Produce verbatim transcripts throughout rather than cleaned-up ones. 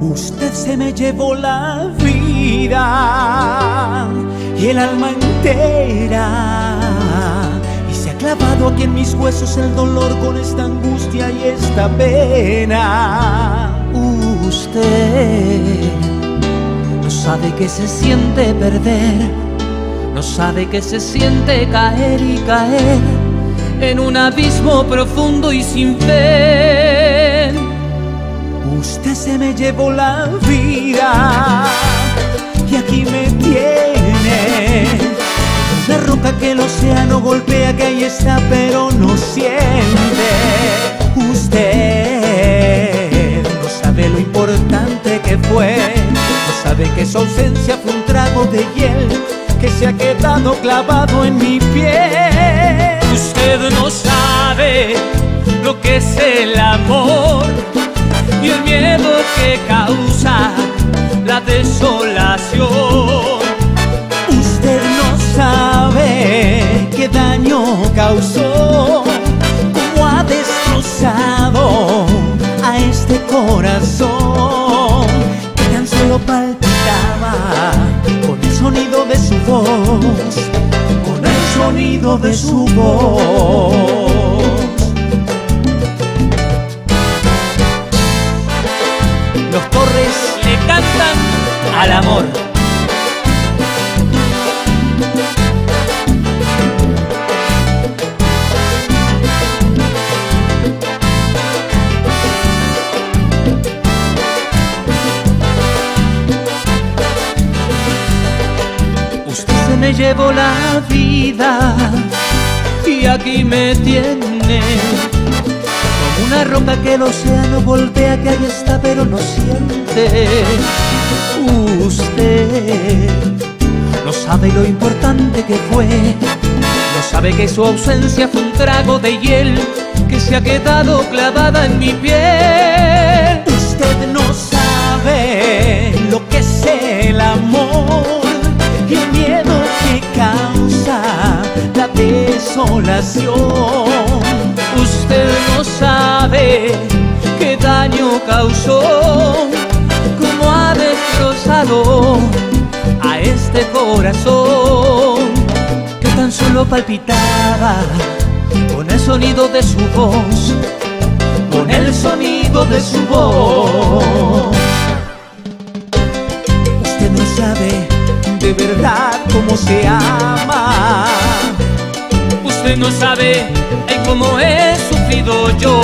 Usted se me llevó la vida y el alma entera, y se ha clavado aquí en mis huesos el dolor con esta angustia y esta pena. Usted no sabe que se siente perder, no sabe que se siente caer y caer en un abismo profundo y sin fe. Usted se me llevó la vida y aquí me tiene, la roca que el océano golpea, que ahí está pero no siente. Usted no sabe lo importante que fue, no sabe que su ausencia fue un trago de hiel que se ha quedado clavado en mi piel. Usted no sabe lo que es el amor y el miedo que causa la desolación. Usted no sabe qué daño causó, cómo ha destrozado a este corazón que tan solo palpitaba con el sonido de su voz, con el sonido de su voz. Los Torres le cantan al amor. Usted se me llevó la vida y aquí me tiene, como una roca que el océano golpea, que ahí está pero no siente. Usted no sabe lo importante que fue, no sabe que su ausencia fue un trago de hiel que se ha quedado clavada en mi piel. Usted no sabe lo que es el amor y el miedo que causa la desolación. Usted no sabe qué daño causó, cómo ha destrozado a este corazón que tan solo palpitaba con el sonido de su voz, con el sonido de su voz. Usted no sabe de verdad cómo se ama. Usted no sabe el cómo he sufrido yo.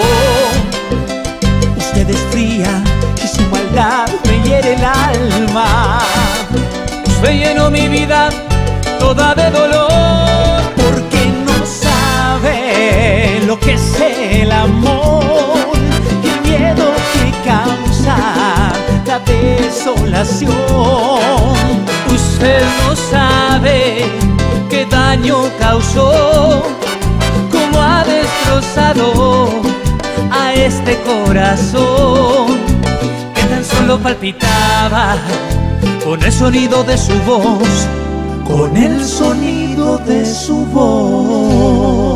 Usted es fría y su maldad me hiere el alma. Usted llenó mi vida toda de dolor, porque no sabe lo que es el amor y el miedo que causa la desolación. Usted no sabe qué daño causó, cómo ha destrozado a este corazón que tan solo palpitaba con el sonido de su voz, con el sonido de su voz.